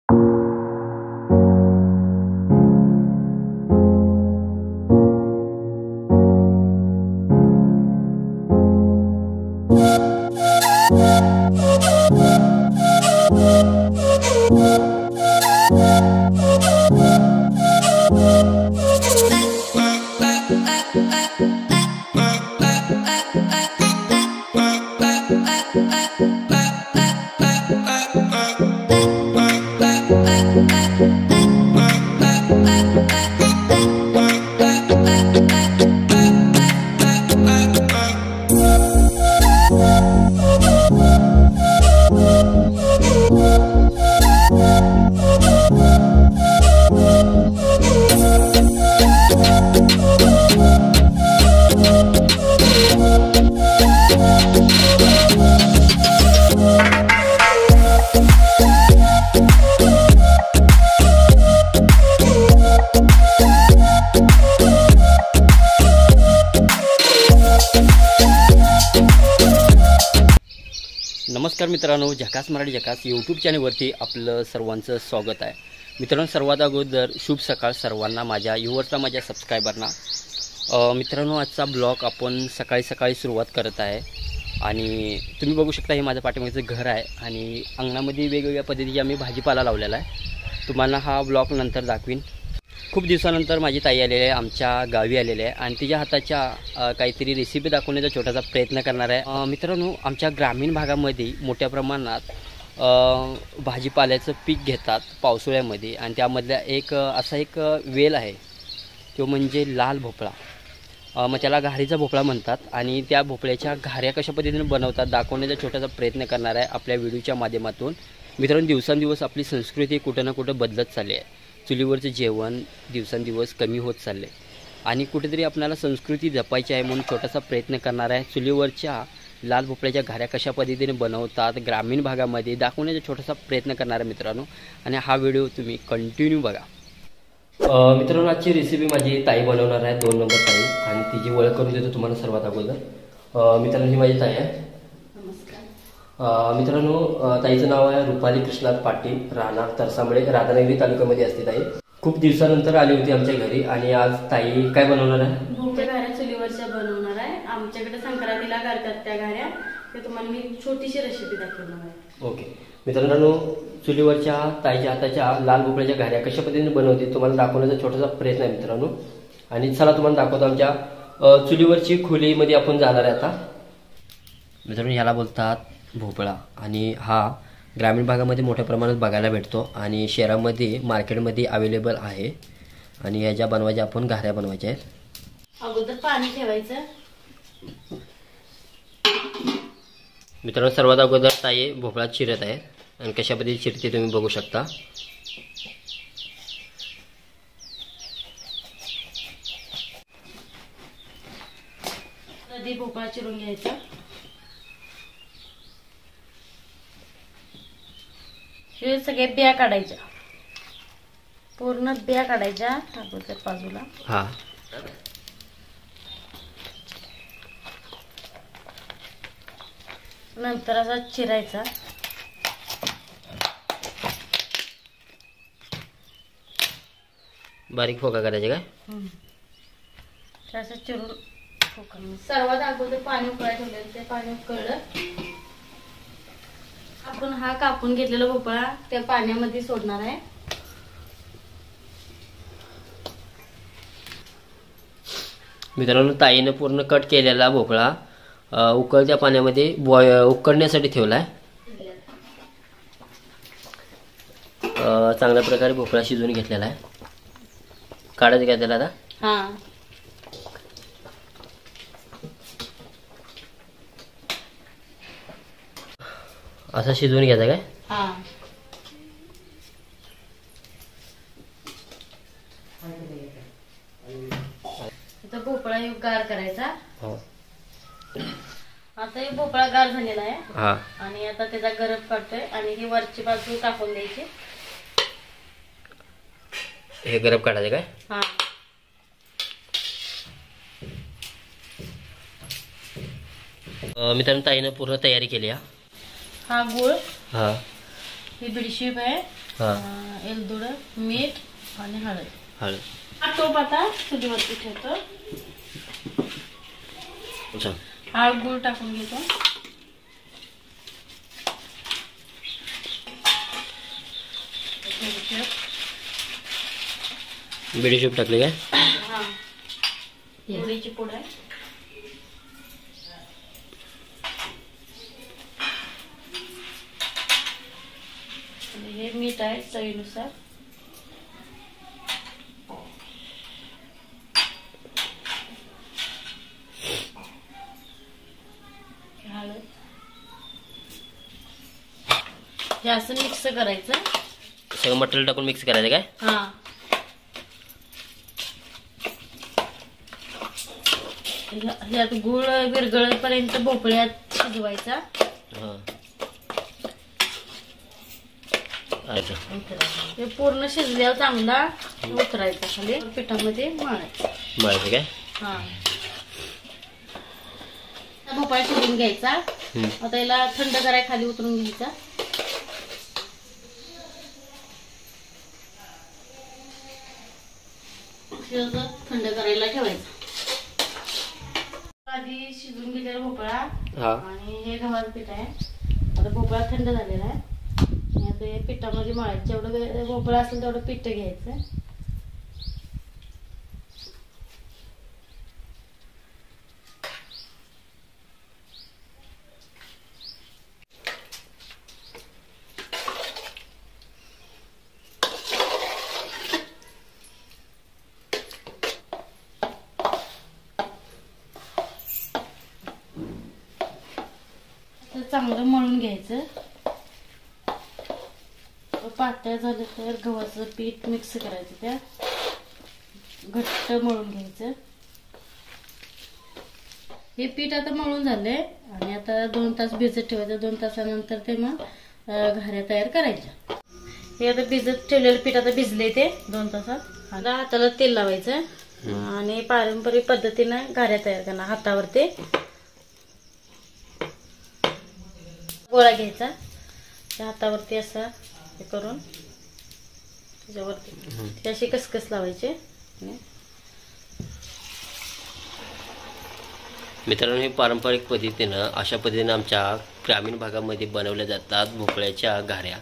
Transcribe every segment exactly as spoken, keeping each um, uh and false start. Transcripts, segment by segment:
नमस्कार मित्रांनो, झकास मराठी झकास यूट्यूब चॅनलवरती आपलं सर्वांचं स्वागत आहे। मित्रांनो, सर्वात अगोदर शुभ सकाळ सर्वांना, माझ्या व्ह्यूअर्सला, माझ्या सबस्क्रायबरना। मित्रांनो, आजचा ब्लॉग आपण सकाळी सकाळी सुरुवात करत आहे आणि तुम्ही बघू शकता हे माझ्या पाठीमागचं घर आहे आणि अंगणामध्ये वेगवेगळ्या पद्धतीचे आम्ही भाजीपाला लावलेला आहे। तुम्हाला हा ब्लॉग नंतर दाखवीन। खूप दिवसानंतर माझी ताई आलेली आहे, आमच्या गावी आलेली आहे आणि तिच्या हाताच्या काहीतरी रेसिपी दाखवण्याचा छोटासा प्रयत्न करणार आहे। मित्रांनो, आमच्या ग्रामीण भागामध्ये मोठ्या प्रमाणात भाजीपाल्याचं पीक घेतात पावसाळ्यामध्ये आणि त्यामधल्या एक असा एक वेल आहे, तो म्हणजे लाल भोपळा। मग त्याला घारीचा भोपळा म्हणतात आणि त्या भोपळ्याच्या घाऱ्या कशा पद्धतीने बनवतात दाखवण्याचा छोटासा प्रयत्न करणार आहे आपल्या व्हिडिओच्या माध्यमातून। मित्रांनो, दिवसांदिवस आपली संस्कृती कुठं ना कुठं बदलत चालली आहे। चुलीवरचं जेवण दिवसांदिवस कमी होत चालले आणि कुठेतरी आपल्याला संस्कृती जपायची आहे म्हणून छोटासा प्रयत्न करणार आहे। चुलीवरच्या लाल भोपळ्याच्या घाऱ्या कशा पद्धतीने बनवतात ग्रामीण भागामध्ये दाखवण्याचा छोटासा प्रयत्न करणार आहे मित्रांनो, आणि हा व्हिडिओ तुम्ही कंटिन्यू बघा। मित्रांनो, आजची रेसिपी माझी ताई बनवणार आहे, दोन नंबर ताई, आणि तिची ओळख करून देतो तुम्हाला सर्वात अगोदर। मित्रांनो, ही माझी ताई आहे। मित्रांनो, ताईचं नाव आहे रुपाली कृष्णात पाटील, राहणार तरसांबळे, राधानगरी तालुक्यामध्ये असते ताई। खूप दिवसानंतर आली होती आमच्या घरी आणि आज ताई काय बनवणार आहे? भोपळ्या घाऱ्या चुलीवरच्या बनवणार आहे। आमच्याकडे संक्रांतीला करतात त्या घाऱ्या, ते तुम्हाला मी छोटीशी रेसिपी दाखवणार आहे। ओके मित्रांनो, चुलीवरच्या ताईच्या हाताच्या लाल भोपळ्याच्या घाऱ्या कशा पद्धतीने बनवते तुम्हाला दाखवण्याचा छोटासा प्रयत्न आहे मित्रांनो, आणि चला तुम्हाला दाखवतो आमच्या चुलीवरची खोलीमध्ये आपण जाणार आहे आता। मित्रांनो, याला बोलतात भोपळा आणि हा ग्रामीण भागामध्ये मोठ्या प्रमाणात बघायला भेटतो आणि शहरामध्ये मार्केटमध्ये अवेलेबल आहे आणि ह्याच्या बनवायच्या आपण घाऱ्या बनवायच्या आहेत। अगोदर पाणी ठेवायचं। मित्रांनो, सर्वात अगोदर ताई भोपळा चिरत आहे आणि कशा पद्धतीने चिरते तुम्ही बघू शकता। आधी भोपळा चिरून घ्यायचा, हे सगळे बिया काढायच्या, पूर्ण बिया काढायच्या अगोदर बाजूला। हा, नंतर असा चिरायचा, बारीक फोका करायचे काय? असं चिरून फोका। सर्वात अगोदर पाणी उकळायला ठेवलेलं, ते पाणी उकळलं आपण हा कापून घेतलेला भोपळा त्या पाण्यामध्ये सोडणार आहे। मित्रांनो, ताईने पूर्ण कट केलेला भोपळा उकळत्या पाण्यामध्ये बॉय उकळण्यासाठी ठेवलाय। चांगल्या प्रकारे भोपळा शिजवून घेतलेला आहे। काढायचं काय त्याला आता? हा, असा शिजवून घ्यायचा काय? हा, आता भोपळा गार करायचा। आता हे भोपळा गार झालेला आहे। हा, आणि आता त्याचा गरज काढतोय आणि ही वरची बाजू टाकून द्यायची। हे गरम काढायचं काय? हा, मित्रांनो, ताईने पूर्ण तयारी केली आहे। हा गुळ, हा, ही बिडशीप आहे, हां एलदुडं, मीठ आणि हळद. हळद. हा टोप आता चुलीवरती ठेवतो. अच्छा. हा गूळ टाकून घेतो. बडीशेप टाकले काय? हा मोहरीची पूड आहे. आणि हे मीठ आहे चवीनुसार. हळद. हे असं मिक्स करायचं. सगळं मटेरियल टाकून मिक्स करायचं काय? हा. ह्यात गुळ विरघळेपर्यंत भोपळ्यात शिजवायचा. हां. अच्छा. हे पूर्ण शिजल्यावर चांगला उतरायचा खाली पिठामध्ये मळायचा. मळायचं काय? हा. भोपळा शिजून घ्यायचा. आता याला थंड करायला खाली उतरून घ्यायचा. थंड करायला ठेवायचा. आधी शिजून घेतलेला भोपळा आणि हे गव्हाचं पीठ आहे. आता भोपळा थंड झालेला आहे. आता हे पिठामध्ये मळायचं. जेवढं भोपळा असेल तेवढं पीठ घ्यायचं. चांगलं मळून घ्यायचं. पातळ झालं तर गव्हाचं पीठ मिक्स करायचं. त्या घट्ट मळून घ्यायचं. हे पीठ आता मळून झालंय आणि आता दोन तास भिजत ठेवायचं. दोन तासानंतर ते मग घाऱ्या तयार करायच्या. हे आता भिजत ठेवलेलं पीठ आता भिजले ते दोन तासात. आता हाताला तेल लावायचं आणि पारंपरिक पद्धतीनं घाऱ्या तयार करणार. हातावरती गोळा घ्यायचा. त्या हातावरती असा हे करून त्याच्यावरती अशी कसकस लावायचे. मित्रांनो, हे पारंपरिक पद्धतीनं अशा पद्धतीनं आमच्या ग्रामीण भागामध्ये बनवल्या जातात भोपळ्याच्या घाऱ्या.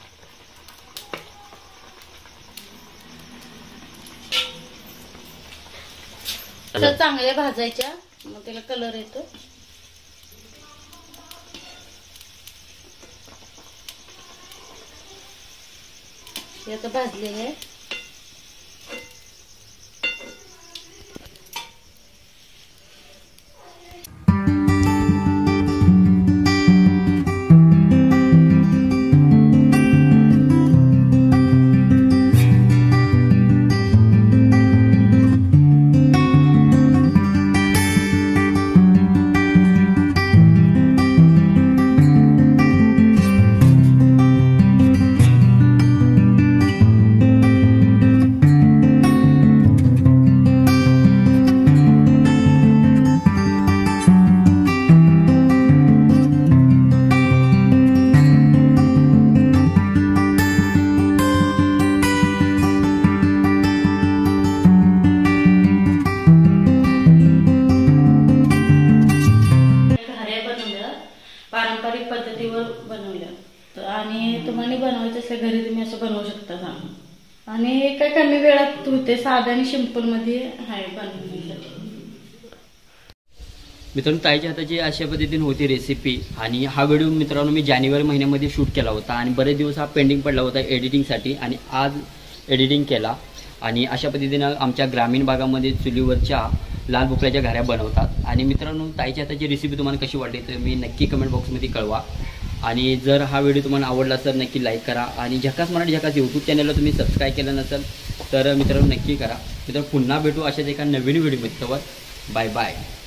चांगल्या भाजायच्या, मग त्याला कलर येतो. हे आता भाजलेलं आहे. पारंपरिक पद्धतीवर बनवलं आणि तुम्हाला बनवायचं असेल घरी तुम्ही असं बनवू शकता. आणि काय कमी वेळात होते. साधा आणि सिंपल मध्ये आहे बनवण्यासाठी. मित्रांनो, ताईच्या हाताची अशा पद्धतीने होती रेसिपी. आणि हा व्हिडिओ मित्रांनो मी जानेवारी महिन्यामध्ये शूट केला होता आणि बरेच दिवस हा पेंडिंग पडला होता एडिटिंगसाठी आणि आज एडिटिंग केला. आणि अशा पद्धतीनं आमच्या ग्रामीण भागामध्ये चुलीवरच्या लाल भोपळ्याच्या घाऱ्या बनवतात. आणि मित्रांनो, ताईच्या हाताची रेसिपी तुम्हाला कशी वाटली तर मी नक्की कमेंट बॉक्समध्ये कळवा. आणि जर हा व्हिडिओ तुम्हाला आवडला तर नक्की लाईक करा. आणि झकास मराठी झकास यूट्यूब चॅनलला तुम्ही सबस्क्राईब केलं नसेल तर मित्रांनो नक्की करा. मित्रांनो, पुन्हा भेटू अशाच एका नवीन व्हिडिओमध्ये. Bye bye.